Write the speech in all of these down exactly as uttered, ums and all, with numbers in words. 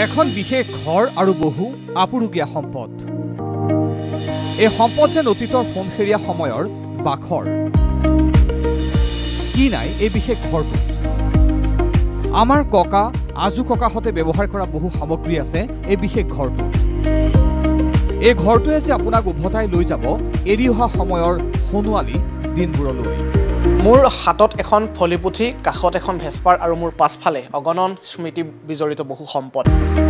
এখন বিশেষ ঘৰ আৰু বহু আপুৰুগীয়া সম্পদ। এই সম্পদ যেন অতীতৰ সোণসেৰীয়া সময়ৰ বাখৰ। কি নাই এই বিশেষ ঘৰটোত? আমাৰ ককা আজু ককাহঁতে ব্যৱহাৰ কৰা বহু সামগ্ৰী আছে এই বিশেষ ঘৰটোত। এই ঘৰটোৱে যে আপোনাক উভতাই লৈ যাব এৰি অহা সময়ৰ সোণোৱালী দিনবোৰলৈ। মোৰ হাতত এখন ফলিপুথি, কাষত এখন ভেস্পাৰ আৰু মোৰ পাছফালে অগণন স্মৃতি বিজড়িত বহু সম্পদ।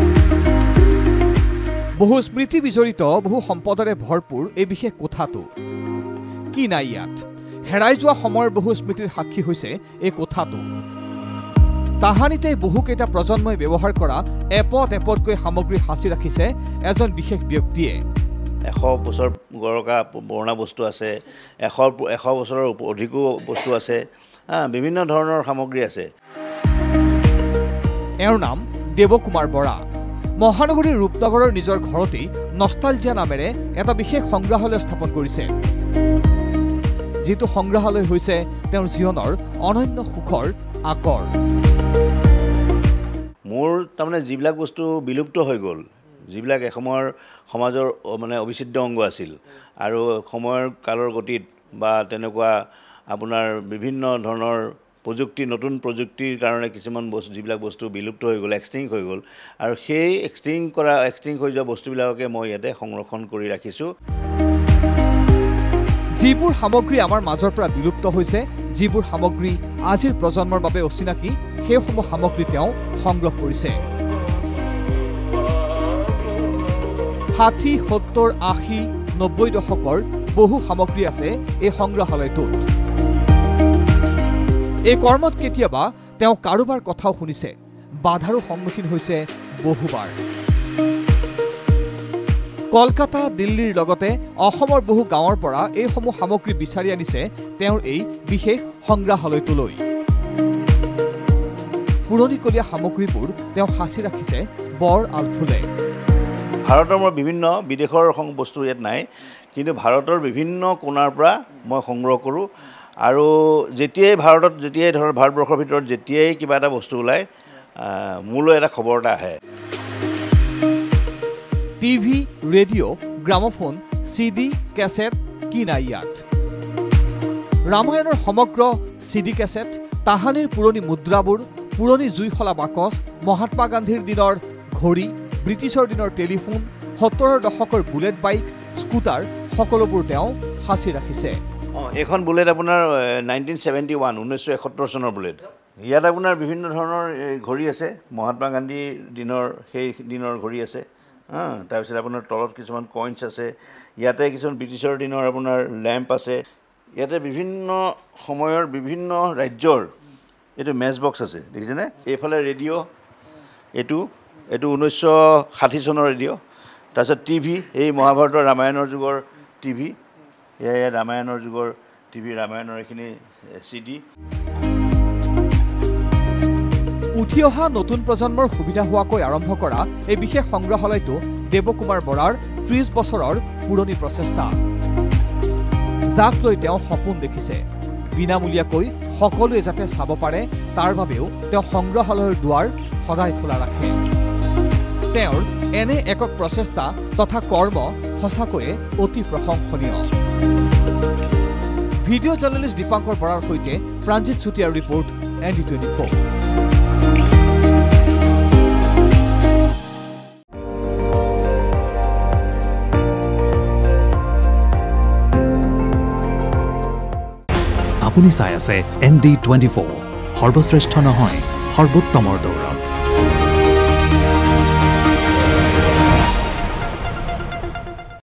বহু স্মৃতি বিজড়িত বহু সম্পদৰে ভৰপূৰ এই বিশেষ কোঠাটো। কি নাই ইয়াত? হেৰাই যোৱা সময়ৰ বহু স্মৃতিৰ সাক্ষী হৈছে এই কোঠাটো। তাহানিতে বহুকেইটা প্ৰজন্মই ব্যৱহাৰ কৰা এপদ এপদকৈ সামগ্ৰী সাঁচি ৰাখিছে এজন বিশেষ ব্যক্তিয়ে। এশ বছৰ গৰকা পুৰণা বস্তু আছে, এশ এশ বছৰৰ অধিকো বস্তু আছে, বিভিন্ন ধৰণৰ সামগ্ৰী আছে। এওঁৰ নাম দেৱকুমাৰ বৰা। মহানগৰীৰ ৰূপনগৰৰ নিজৰ ঘৰতেই নষ্টালজিয়া নামেৰে এটা বিশেষ সংগ্ৰহালয় স্থাপন কৰিছে। যিটো সংগ্ৰহালয় হৈছে তেওঁৰ জীৱনৰ অনন্য সুখৰ আকৰ। মোৰ তাৰমানে যিবিলাক বস্তু বিলুপ্ত হৈ গ'ল, যিবিলাক এসময়ৰ সমাজৰ মানে অবিচ্ছেদ্য অংগ আছিল আৰু সময়ৰ কালৰ গতিত বা তেনেকুৱা আপোনাৰ বিভিন্ন ধৰণৰ প্ৰযুক্তি নতুন প্ৰযুক্তিৰ কাৰণে কিছুমান বস্তু যিবিলাক বস্তু বিলুপ্ত হৈ গ'ল, এক্সটিংক্ট হৈ গ'ল, আৰু সেই এক্সটিংক্ট কৰা এক্সটিংক্ট হৈ যোৱা বস্তুবিলাককে মই ইয়াতে সংৰক্ষণ কৰি ৰাখিছোঁ। যিবোৰ সামগ্ৰী আমাৰ মাজৰ পৰা বিলুপ্ত হৈছে, যিবোৰ সামগ্ৰী আজিৰ প্ৰজন্মৰ বাবে অচিনাকি, সেইসমূহ সামগ্ৰী তেওঁ সংগ্ৰহ কৰিছে। ষাঠি সত্তৰ আশী নব্বৈ দশকৰ বহু সামগ্ৰী আছে এই সংগ্ৰহালয়টোত। এই কৰ্মত কেতিয়াবা তেওঁ কাৰোবাৰ কথাও শুনিছে, বাধাৰো সন্মুখীন হৈছে বহুবাৰ। কলকাতা দিল্লীৰ লগতে অসমৰ বহু গাঁৱৰ পৰা এইসমূহ সামগ্ৰী বিচাৰি আনিছে তেওঁৰ এই বিশেষ সংগ্ৰহালয়টোলৈ। পুৰণিকলীয়া সামগ্ৰীবোৰ তেওঁ সাঁচি ৰাখিছে বৰ আলফুলে। ভাৰতৰ মোৰ বিভিন্ন বিদেশৰ বস্তু ইয়াত নাই, কিন্তু ভাৰতৰ বিভিন্ন কোণাৰ পৰা মই সংগ্ৰহ কৰোঁ। আৰু যেতিয়াই ভাৰতত যেতিয়াই ধৰ ভাৰতবৰ্ষৰ ভিতৰত যেতিয়াই কিবা এটা বস্তু ওলায়, মোলৈ এটা খবৰ এটা আহে। TV, radio', gramophone, CD, cassette, কি নাই ইয়াত? ৰামায়ণৰ সমগ্ৰ চিডি কেছেট, তাহানিৰ পুৰণি মুদ্ৰাবোৰ, পুৰণি জুইশলা বাকচ, মহাত্মা গান্ধীৰ দিনৰ ঘড়ী, ব্ৰিটিছৰ দিনৰ টেলিফোন, সত্তৰৰ দশকৰ বুলেট বাইক, স্কুটাৰ সকলোবোৰ তেওঁ সাঁচি ৰাখিছে। অঁ, এইখন বুলেট আপোনাৰ নাইনটিন ছেভেণ্টি ওৱান ঊনৈছশ এসত্তৰ চনৰ বুলেট। ইয়াত আপোনাৰ বিভিন্ন ধৰণৰ ঘড়ী আছে, মহাত্মা গান্ধীৰ দিনৰ সেই দিনৰ ঘড়ী আছে। অঁ, তাৰপিছত আপোনাৰ তলত কিছুমান কইনছ আছে। ইয়াতে কিছুমান ব্ৰিটিছৰ দিনৰ আপোনাৰ লেম্প আছে। ইয়াতে বিভিন্ন সময়ৰ বিভিন্ন ৰাজ্যৰ এইটো মেচ বক্স আছে, দেখিছেনে? এইফালে ৰেডিঅ', এইটো এইটো ঊনৈছশ ষাঠি চনৰ ৰেডিঅ'। তাৰপিছত টিভি, এই মহাভাৰতৰ ৰামায়ণৰ যুগৰ টিভি, এয়া ৰামায়ণৰ যুগৰ টিভি, ৰামায়ণৰ এইখিনি চি ডি। উঠি অহা নতুন প্ৰজন্মৰ সুবিধা হোৱাকৈ আৰম্ভ কৰা এই বিশেষ সংগ্ৰহালয়টো দেৱকুমাৰ বৰাৰ ত্ৰিছ বছৰৰ পুৰণি প্ৰচেষ্টা, যাক লৈ তেওঁ সপোন দেখিছে। বিনামূলীয়াকৈ সকলোৱে যাতে চাব পাৰে তাৰ বাবেও তেওঁ সংগ্ৰহালয়ৰ দুৱাৰ সদায় খোলা ৰাখে। তেওঁৰ এনে একক প্ৰচেষ্টা তথা কৰ্ম সঁচাকৈয়ে অতি প্ৰশংসনীয়। ভিডিঅ' জাৰ্নেলিষ্ট দীপাংকৰ বৰাৰ সৈতে প্ৰাঞ্জিত চুতীয়াৰ report, N D twenty four. আপুনি চাই আছে এন ডি টুৱেণ্টি ফ'ৰ, সৰ্বশ্ৰেষ্ঠ নহয় সৰ্বোত্তমৰ দৌৰ।